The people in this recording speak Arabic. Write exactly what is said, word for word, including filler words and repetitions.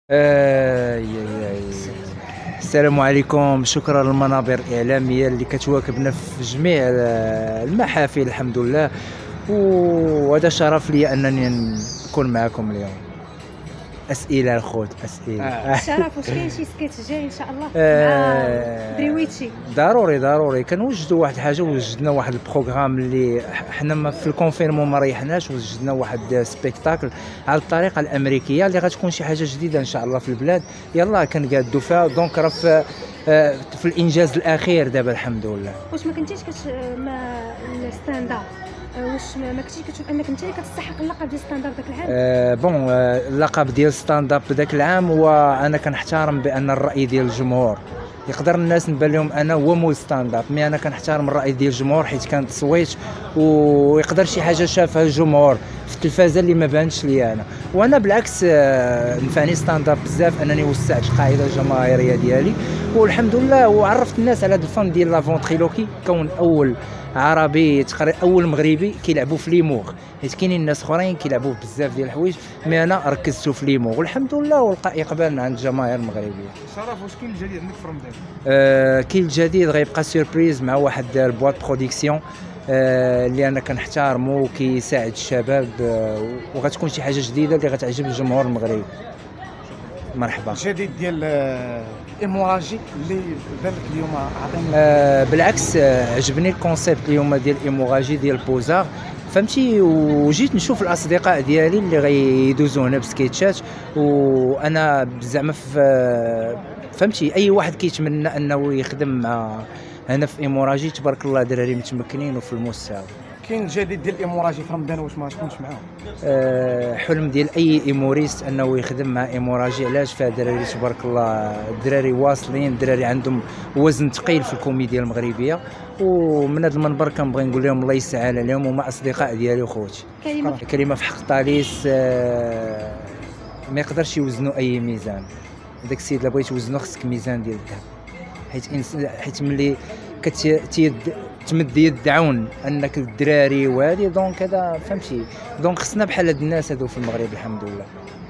آه، يا- يا- السلام عليكم. شكرا للمنابر الإعلامية اللي كتواكبنا في جميع آه، المحافل الحمد لله، وهذا شرف لي أنني نكون معكم اليوم. أسئلة الخوت أسئلة. آه. الشرف. واش كاين شي سكيتش جاي ان شاء الله مع آه، دريويتشي؟ ضروري ضروري كنوجدوا واحد الحاجه، وجدنا واحد البروغرام اللي حنا ما في الكونفينمون ما ريحناش، وجدنا واحد سبيكتاكل على الطريقه الامريكيه اللي غتكون شي حاجه جديده ان شاء الله في البلاد. يلا كنقادوا فيها، دونك راه في آه، في الانجاز الاخير دابا الحمد لله. واش ما كنتيش كت ما الستاند اب؟ واش ما كنتيش كتشوف انك انت اللي كتستحق اللقب ديال ستاند اب داك العام؟ أه بون أه اللقب ديال ستاند اب ذاك العام، وانا كنحترم بان الراي ديال الجمهور يقدر الناس نبان لهم انا هو مول ستاند اب، مي انا كنحترم الراي ديال الجمهور حيت كانت تصويت، ويقدر شي حاجه شافها الجمهور في التلفازه اللي ما بانتش لي انا. وانا بالعكس أه نفعني ستاند اب بزاف، انني وسعت القاعده الجماهيريه ديالي والحمد لله، وعرفت الناس على هذا الفن ديال لا فونتريلوكي، كون اول عربي تقريبا اول مغربي كيلعبوا في ليموغ، حيت كاينين الناس اخرين كيلعبوا بزاف ديال الحوايج، مي انا ركزت في ليموغ والحمد لله، ولقى اقبال عند الجماهير المغربيه. شرف، واش كاين الجديد عندك في رمضان؟ آه كاين الجديد، غيبقى سيربريز مع واحد البواط برودكسيون آه اللي انا كنحترمو وكيساعد الشباب، آه وغتكون شي حاجه جديده اللي غتعجب الجمهور المغربي. مرحبا. الجديد ديال ايموراجي اللي بان لك اليوم عطيني. آه بالعكس، آه عجبني الكونسيبت اليوم ديال ايموراجي ديال بوزار، فهمتي، وجيت نشوف الاصدقاء ديالي اللي غيدوزو هنا بسكيتشات، وانا زعما في فهمتي اي واحد كيتمنى انه يخدم مع هنا في ايموراجي. تبارك الله دراري متمكنين وفي المستوى. كاين الجديد ديال ايموراجي في رمضان، واش ما تكونش معاهم؟ أه حلم ديال اي ايموريست انه يخدم مع ايموراجي. علاش؟ فيها دراري تبارك الله، دراري واصلين، دراري عندهم وزن ثقيل في الكوميديا المغربيه، ومن هذا المنبر كنبغي نقول لهم الله يسهل عليهم، وما اصدقاء ديالي وخوتي. كلمه كلمه في حق طاليس، أه ما يقدرش يوزنوا اي ميزان. داك السيد اللي بغيت توزنو خصك ميزان ديال الذهب، حيت إنس... حيت ملي كتيد تمد يد عون انك الدراري وهذه، دونك هذا فهمتي، دونك خصنا بحال هاد الناس هادو في المغرب الحمد لله.